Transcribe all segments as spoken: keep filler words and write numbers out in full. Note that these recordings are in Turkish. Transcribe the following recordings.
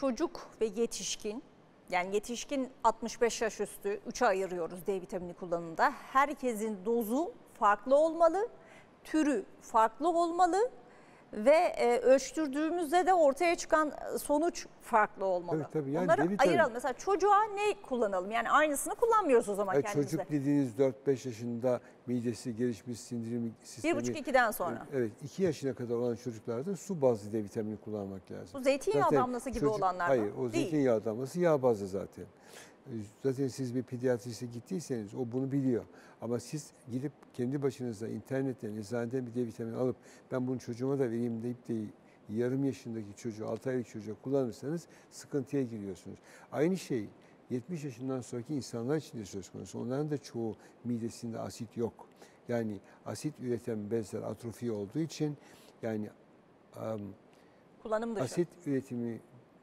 çocuk ve yetişkin, yani yetişkin altmış beş yaş üstü üçe ayırıyoruz D vitamini kullanımında. Herkesin dozu farklı olmalı, türü farklı olmalı ve e, ölçtürdüğümüzde de ortaya çıkan sonuç farklı olmalı. Tabii, tabii. Yani Bunları D vitamini- ayıralım. Mesela çocuğa ne kullanalım? Yani aynısını kullanmıyoruz o zaman Yani kendimizde. çocuk dediğiniz dört beş yaşında midesi gelişmiş, sindirim sistemi. Bir buçuk ikiden sonra. Evet, iki yaşına kadar olan çocuklarda su bazlı D vitamini kullanmak lazım. Bu zeytinyağı Zaten damlası gibi çocuk- olanlar mı? Hayır, o Değil. zeytinyağı damlası yağ bazlı zaten. Zaten siz bir pediatriste gittiyseniz o bunu biliyor. Ama siz gidip kendi başınıza internetten, eczaneden bir D vitamini alıp ben bunu çocuğuma da vereyim deyip de yarım yaşındaki çocuğu, altı aylık çocuğa kullanırsanız sıkıntıya giriyorsunuz. Aynı şey yetmiş yaşından sonraki insanlar için de söz konusu. Onların da çoğu midesinde asit yok. Yani asit üreten bezler atrofi olduğu için yani um, Kullanım dışı. asit üretimi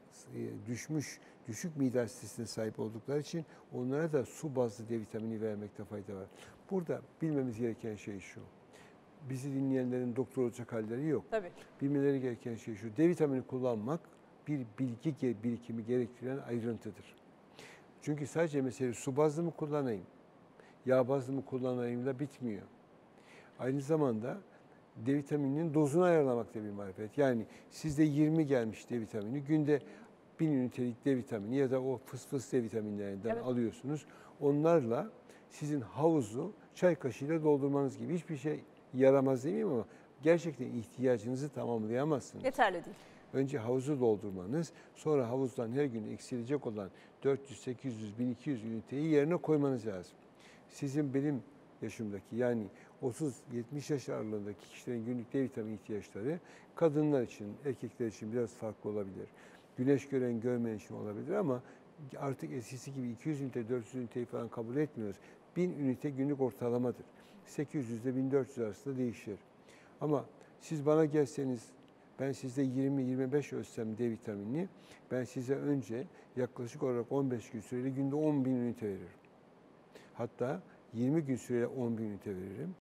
düşmüş, düşük mide asitesine sahip oldukları için onlara da su bazlı D vitamini vermekte fayda var. Burada bilmemiz gereken şey şu. Bizi dinleyenlerin doktor olacak halleri yok. Tabii. Bilmeleri gereken şey şu. D vitamini kullanmak bir bilgi birikimi gerektiren ayrıntıdır. Çünkü sadece mesele su bazlı mı kullanayım, yağ bazlı mı kullanayım da bitmiyor. Aynı zamanda D vitamininin dozunu ayarlamak da bir marifet. Yani sizde yirmi gelmiş D vitamini, günde bin ünitelik D vitamini ya da o fıs fıs D vitaminlerinden Evet. alıyorsunuz. Onlarla sizin havuzu çay kaşığıyla doldurmanız gibi hiçbir şey yaramaz demeyeyim ama gerçekten ihtiyacınızı tamamlayamazsınız. Yeterli değil. Önce havuzu doldurmanız, sonra havuzdan her gün eksilecek olan dört yüz, sekiz yüz, bin iki yüz üniteyi yerine koymanız lazım. Sizin benim yaşımdaki yani otuz yetmiş yaş aralığındaki kişilerin günlük D vitamini ihtiyaçları kadınlar için, erkekler için biraz farklı olabilir. Güneş gören görmeyen için olabilir ama artık eskisi gibi iki yüz ünite, dört yüz üniteyi falan kabul etmiyoruz. bin ünite günlük ortalamadır. sekiz yüz ile bin dört yüz arasında değişir. Ama siz bana gelseniz ben size yirmi yirmi beş ölçsem D vitaminini ben size önce yaklaşık olarak on beş gün süreyle günde on bin ünite veririm. Hatta yirmi gün süreyle on bin ünite veririm.